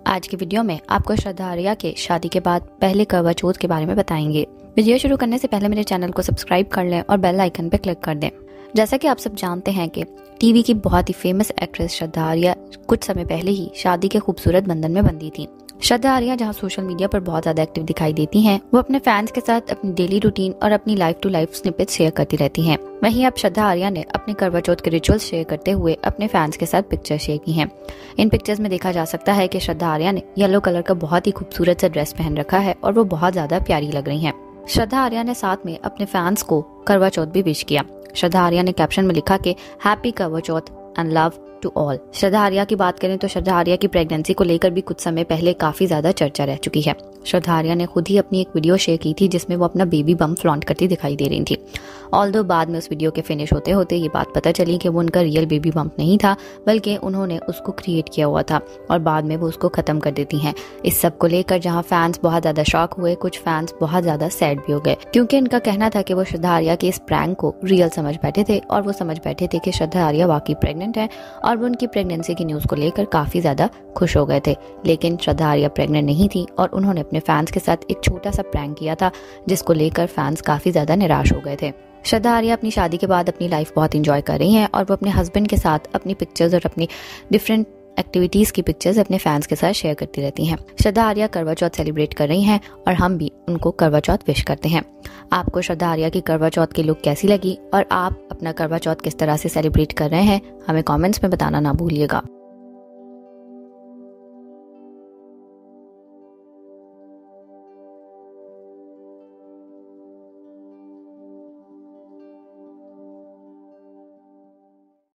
आज की वीडियो में आपको श्रद्धा आर्या के शादी के बाद पहले करवा चौथ के बारे में बताएंगे। वीडियो शुरू करने से पहले मेरे चैनल को सब्सक्राइब कर लें और बेल आइकन पर क्लिक कर दें। जैसा कि आप सब जानते हैं कि टीवी की बहुत ही फेमस एक्ट्रेस श्रद्धा आर्या कुछ समय पहले ही शादी के खूबसूरत बंधन में बंधी थी। श्रद्धा आर्या जहां सोशल मीडिया पर बहुत ज्यादा एक्टिव दिखाई देती हैं, वो अपने फैंस के साथ अपनी डेली रूटीन और अपनी life to life snippets share करती रहती हैं। वहीं अब श्रद्धा आर्या ने अपने करवा चौथ के रिचुअल्स शेयर करते हुए अपने फैंस के साथ पिक्चर शेयर की हैं। इन पिक्चर्स में देखा जा सकता है कि श्रद्धा आर्या ने येलो कलर का बहुत ही खूबसूरत सा ड्रेस पहन रखा है और वो बहुत ज्यादा प्यारी लग रही हैं। श्रद्धा आर्या ने साथ में अपने फैंस को करवा चौथ भी विश किया। श्रद्धा आर्या ने कैप्शन में लिखा कि happy Karva Chauth and love to all. Shraddha Arya की बात करें तो श्रद्धा आर्या की प्रेगनेंसी को लेकर भी कुछ समय पहले काफी ज्यादा चर्चा रह चुकी है। श्रद्धा आर्या ने खुद ही अपनी एक वीडियो शेयर की थी जिसमें वो अपना बेबी बम्प फ्लॉन्ट करती दिखाई दे रही थी। ऑल्दो बाद में उस वीडियो के फिनिश होते होते ये बात पता चली कि वो उनका रियल बेबी बम्प नहीं था, बल्कि उन्होंने उसको क्रिएट किया हुआ था और बाद में वो उसको खत्म कर देती हैं। इस सब को लेकर जहां फैंस बहुत ज्यादा शॉक हुए, कुछ फैंस बहुत ज्यादा सैड भी हो गए, क्योंकि इनका कहना था कि वो श्रद्धा आर्या के इस प्रैंक को रियल समझ बैठे थे और वो समझ बैठे थे कि श्रद्धा आर्या वाकई प्रेग्नेंट है और वो उनकी प्रेगनेंसी की न्यूज को लेकर काफी ज्यादा खुश हो गए थे। लेकिन श्रद्धा आर्या प्रेग्नेंट नहीं थी और उन्होंने अपने फैंस के साथ एक छोटा सा प्रैंक किया था जिसको लेकर फैंस काफी ज्यादा निराश हो गए थे। श्रद्धा आर्या अपनी शादी के बाद अपनी लाइफ बहुत एंजॉय कर रही हैं और वो अपने हस्बैंड के साथ अपनी पिक्चर्स और अपनी डिफरेंट एक्टिविटीज की पिक्चर्स अपने फैंस के साथ शेयर करती रहती हैं। श्रद्धा आर्या करवा चौथ सेलिब्रेट कर रही हैं और हम भी उनको करवा चौथ विश करते हैं। आपको श्रद्धा आर्या की करवा चौथ की लुक कैसी लगी और आप अपना करवा चौथ किस तरह से सेलिब्रेट कर रहे हैं, हमें कमेंट्स में बताना ना भूलिएगा।